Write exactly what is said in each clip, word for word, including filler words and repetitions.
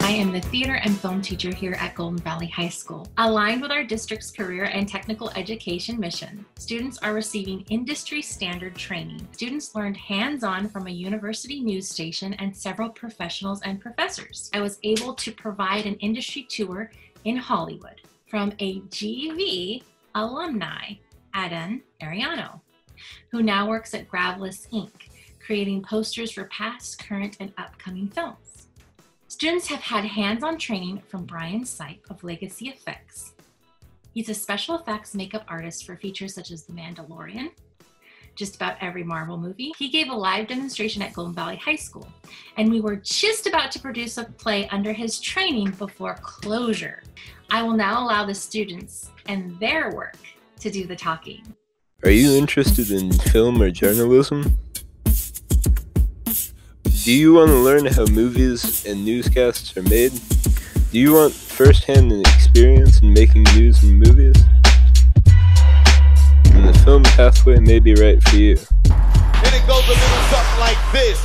I am the theater and film teacher here at Golden Valley High School. Aligned with our district's career and technical education mission, students are receiving industry standard training. Students learned hands-on from a university news station and several professionals and professors. I was able to provide an industry tour in Hollywood from a G V alumni, Edmond, who now works at Graveless Incorporated, creating posters for past, current, and upcoming films. Students have had hands-on training from Brian Sipe of Legacy Effects. He's a special effects makeup artist for features such as The Mandalorian, just about every Marvel movie. He gave a live demonstration at Golden Valley High School, and we were just about to produce a play under his training before closure. I will now allow the students and their work to do the talking. Are you interested in film or journalism? Do you want to learn how movies and newscasts are made? Do you want first-hand experience in making news and movies? Then the film pathway may be right for you. And it goes a little something like this.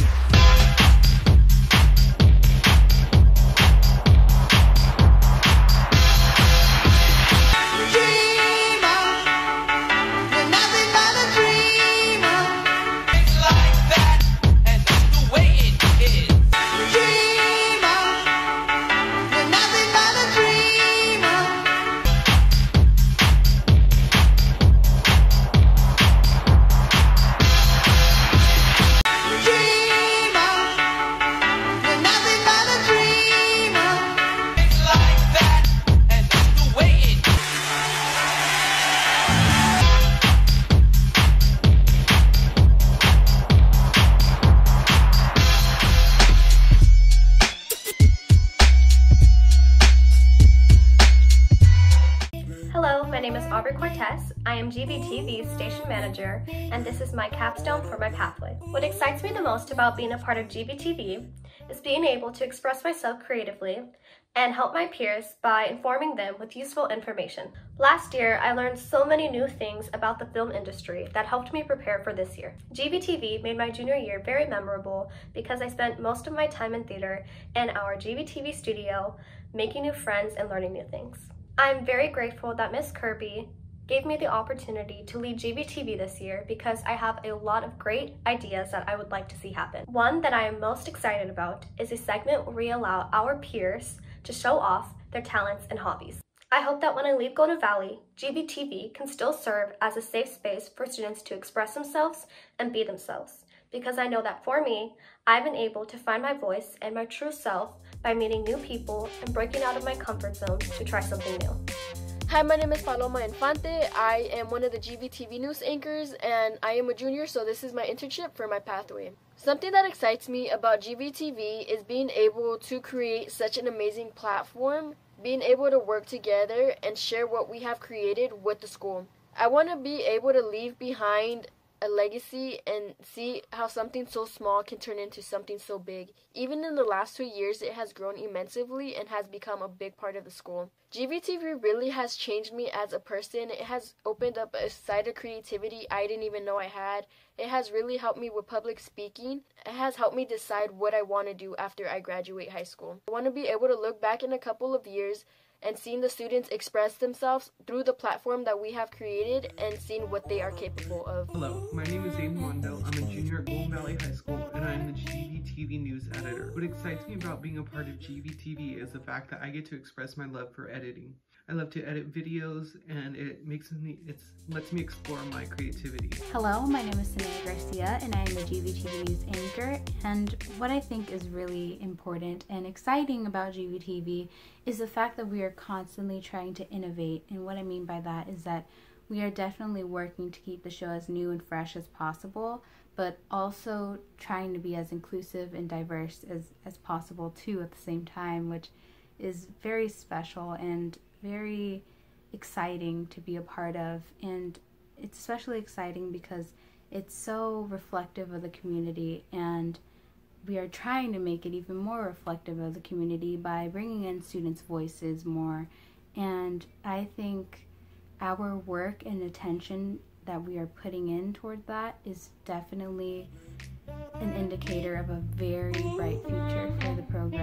I am G V T V's station manager, and this is my capstone for my pathway. What excites me the most about being a part of G V T V is being able to express myself creatively and help my peers by informing them with useful information. Last year, I learned so many new things about the film industry that helped me prepare for this year. G V T V made my junior year very memorable because I spent most of my time in theater in our G V T V studio, making new friends and learning new things. I'm very grateful that Miz Kirby gave me the opportunity to lead G V T V this year because I have a lot of great ideas that I would like to see happen. One that I am most excited about is a segment where we allow our peers to show off their talents and hobbies. I hope that when I leave Golden Valley, G V T V can still serve as a safe space for students to express themselves and be themselves, because I know that for me, I've been able to find my voice and my true self by meeting new people and breaking out of my comfort zone to try something new. Hi, my name is Paloma Infante. I am one of the G V T V news anchors, and I am a junior, so this is my internship for my pathway. Something that excites me about G V T V is being able to create such an amazing platform, being able to work together and share what we have created with the school. I want to be able to leave behind a legacy and see how something so small can turn into something so big. Even in the last two years, it has grown immensely and has become a big part of the school. G V T V really has changed me as a person. It has opened up a side of creativity I didn't even know I had. It has really helped me with public speaking. It has helped me decide what I want to do after I graduate high school. I want to be able to look back in a couple of years and seeing the students express themselves through the platform that we have created and seeing what they are capable of. Hello, my name is Edmond. I'm a junior at Golden Valley High School, and I'm the G V T V news editor. What excites me about being a part of G V T V is the fact that I get to express my love for editing. I love to edit videos, and it makes me, it lets me explore my creativity. Hello, my name is Samantha Garcia, and I am the G V T V news anchor. And what I think is really important and exciting about G V T V is the fact that we are constantly trying to innovate. And what I mean by that is that we are definitely working to keep the show as new and fresh as possible, but also trying to be as inclusive and diverse as, as possible too at the same time, which is very special and very exciting to be a part of. And it's especially exciting because it's so reflective of the community, and we are trying to make it even more reflective of the community by bringing in students' voices more. And I think our work and attention that we are putting in toward that is definitely an indicator of a very bright future for the program.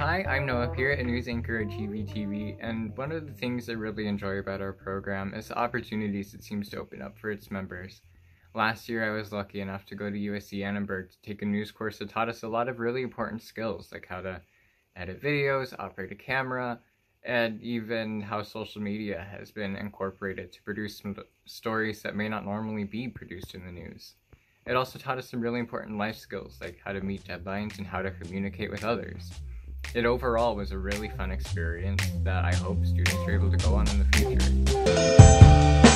Hi, I'm Noah Pierre, a news anchor at G V T V, and one of the things I really enjoy about our program is the opportunities it seems to open up for its members. Last year I was lucky enough to go to U S C Annenberg to take a news course that taught us a lot of really important skills, like how to edit videos, operate a camera, and even how social media has been incorporated to produce some stories that may not normally be produced in the news. It also taught us some really important life skills, like how to meet deadlines and how to communicate with others. It overall was a really fun experience that I hope students are able to go on in the future.